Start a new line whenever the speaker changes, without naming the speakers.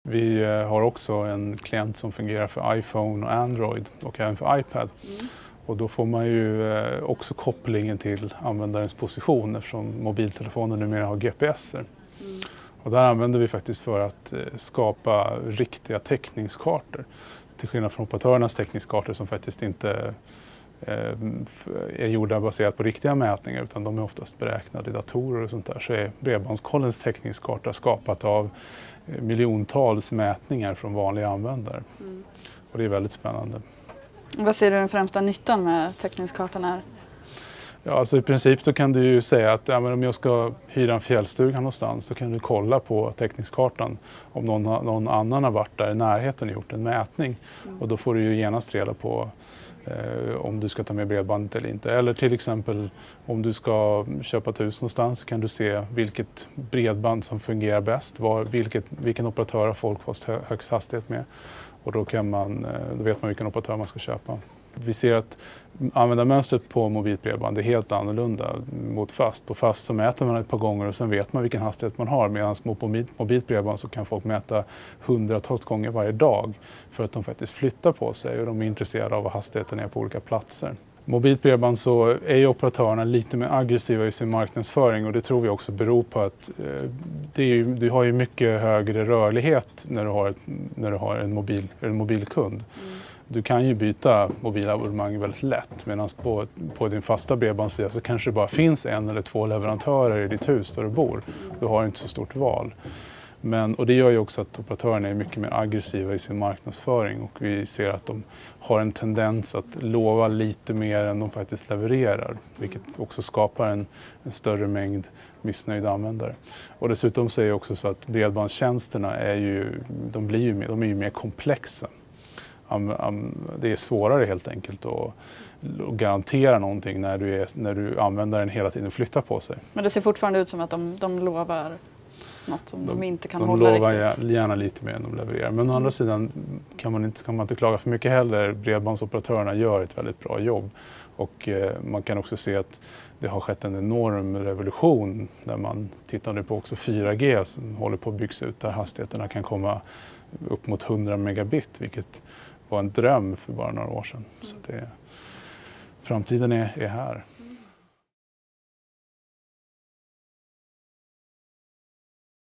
Vi har också en klient som fungerar för iPhone och Android och även för iPad. Och då får man ju också kopplingen till användarens position eftersom mobiltelefoner numera har GPSer. Och där använder vi faktiskt för att skapa riktiga täckningskartor. Till skillnad från operatörernas täckningskartor som faktiskt inte är gjorda baserat på riktiga mätningar utan de är oftast beräknade i datorer och sånt där, så är Bredbandskollens täckningskarta skapat av miljontals mätningar från vanliga användare. Och det är väldigt spännande.
Vad ser du den främsta nyttan med täckningskartan är?
Ja, alltså i princip så kan du ju säga att ja, men om jag ska hyra en fjällstuga någonstans så kan du kolla på täckningskartan om någon annan har varit där i närheten och gjort en mätning. Och då får du ju genast reda på om du ska ta med bredbandet eller inte. Eller till exempel om du ska köpa ett hus någonstans så kan du se vilket bredband som fungerar bäst. Vilken operatör har folk fått högst hastighet med. Och då vet man vilken operatör man ska köpa. Vi ser att användarmönstret på mobilt bredband är helt annorlunda mot fast. På fast så mäter man ett par gånger och sen vet man vilken hastighet man har. Medan på mobilt bredband så kan folk mäta hundratals gånger varje dag för att de faktiskt flyttar på sig och de är intresserade av vad hastigheten är på olika platser. Mobilt bredband så är ju operatörerna lite mer aggressiva i sin marknadsföring och det tror vi också beror på att du har ju mycket högre rörlighet när du har en mobilkund. Du kan ju byta mobilabonnemang väldigt lätt medan på din fasta bredbandssida så kanske det bara finns en eller två leverantörer i ditt hus där du bor. Du har inte så stort val. Och det gör ju också att operatörerna är mycket mer aggressiva i sin marknadsföring och vi ser att de har en tendens att lova lite mer än de faktiskt levererar, vilket också skapar en större mängd missnöjda användare. Och dessutom så är det också så att bredbandstjänsterna är ju mer komplexa. Det är svårare helt enkelt att garantera någonting när du använder den hela tiden flyttar på sig.
Men det ser fortfarande ut som att de lovar något som de inte kan hålla riktigt.
De lovar gärna lite mer än de levererar. Men å andra sidan kan man inte klaga för mycket heller. Bredbandsoperatörerna gör ett väldigt bra jobb. Och man kan också se att det har skett en enorm revolution där man tittar nu på också 4G som håller på att byggas ut där hastigheterna kan komma upp mot 100 megabit, vilket var en dröm för bara några år sedan. Så framtiden är här.